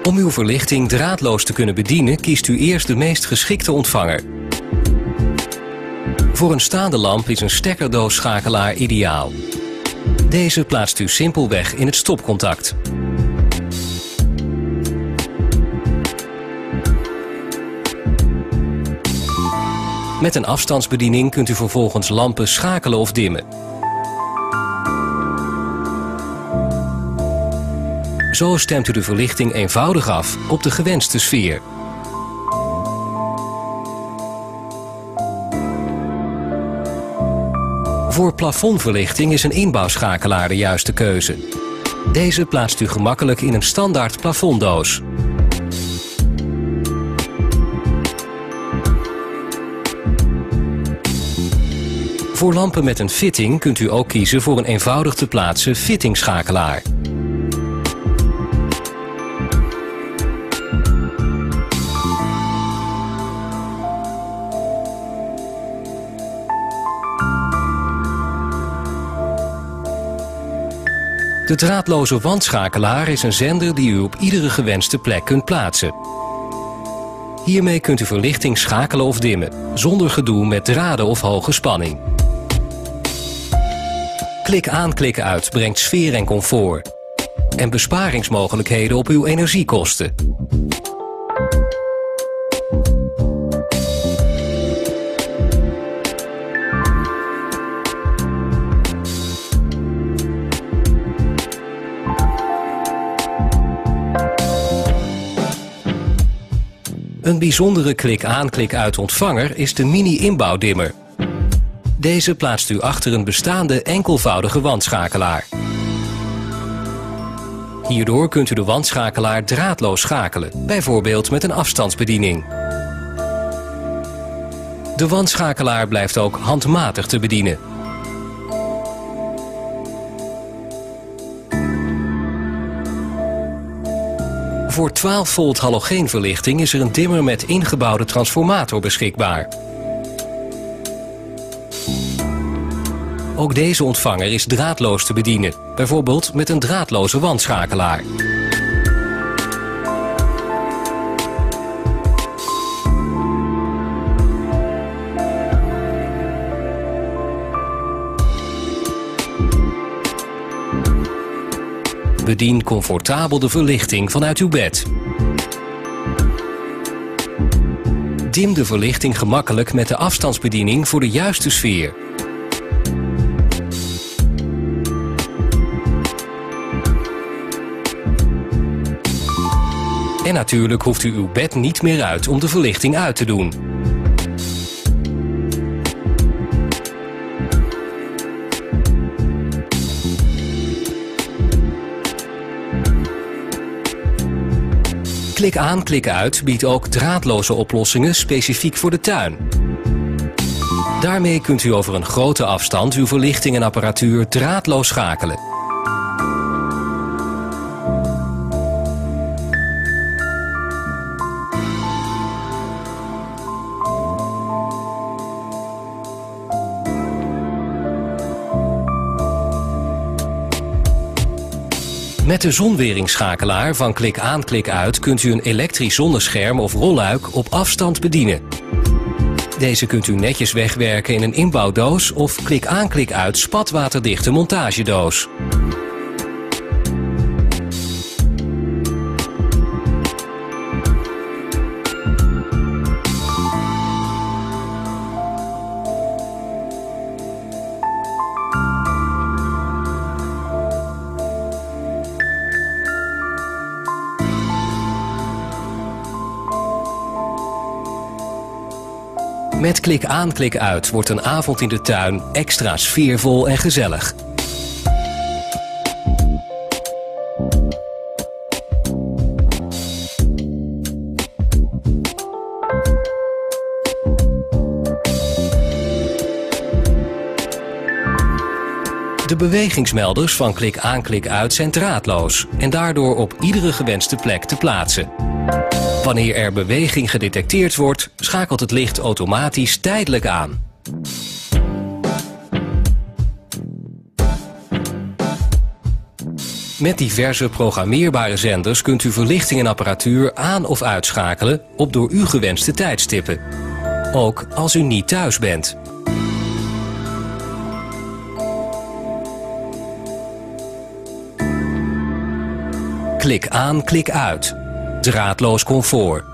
Om uw verlichting draadloos te kunnen bedienen, kiest u eerst de meest geschikte ontvanger. Voor een staande lamp is een stekkerdoosschakelaar ideaal. Deze plaatst u simpelweg in het stopcontact. Met een afstandsbediening kunt u vervolgens lampen schakelen of dimmen. Zo stemt u de verlichting eenvoudig af op de gewenste sfeer. Voor plafondverlichting is een inbouwschakelaar de juiste keuze. Deze plaatst u gemakkelijk in een standaard plafonddoos. Voor lampen met een fitting kunt u ook kiezen voor een eenvoudig te plaatsen fittingschakelaar. De draadloze wandschakelaar is een zender die u op iedere gewenste plek kunt plaatsen. Hiermee kunt u verlichting schakelen of dimmen, zonder gedoe met draden of hoge spanning. Klik aan, klik uit brengt sfeer en comfort. En besparingsmogelijkheden op uw energiekosten. Een bijzondere klik-aan, klik-uit ontvanger is de mini-inbouwdimmer. Deze plaatst u achter een bestaande enkelvoudige wandschakelaar. Hierdoor kunt u de wandschakelaar draadloos schakelen, bijvoorbeeld met een afstandsbediening. De wandschakelaar blijft ook handmatig te bedienen. Voor 12 volt halogeenverlichting is er een dimmer met ingebouwde transformator beschikbaar. Ook deze ontvanger is draadloos te bedienen, bijvoorbeeld met een draadloze wandschakelaar. Bedien comfortabel de verlichting vanuit uw bed. Dim de verlichting gemakkelijk met de afstandsbediening voor de juiste sfeer. En natuurlijk hoeft u uw bed niet meer uit om de verlichting uit te doen. Klik aan, klik uit biedt ook draadloze oplossingen specifiek voor de tuin. Daarmee kunt u over een grote afstand uw verlichting en apparatuur draadloos schakelen. Met de zonweringsschakelaar van klik aan, klik uit kunt u een elektrisch zonnescherm of rolluik op afstand bedienen. Deze kunt u netjes wegwerken in een inbouwdoos of klik aan, klik uit spatwaterdichte montagedoos. Met klik aan, klik uit wordt een avond in de tuin extra sfeervol en gezellig. De bewegingsmelders van klik aan, klik uit zijn draadloos en daardoor op iedere gewenste plek te plaatsen. Wanneer er beweging gedetecteerd wordt, schakelt het licht automatisch tijdelijk aan. Met diverse programmeerbare zenders kunt u verlichting en apparatuur aan- of uitschakelen op door u gewenste tijdstippen. Ook als u niet thuis bent. Klik aan, klik uit. Draadloos comfort.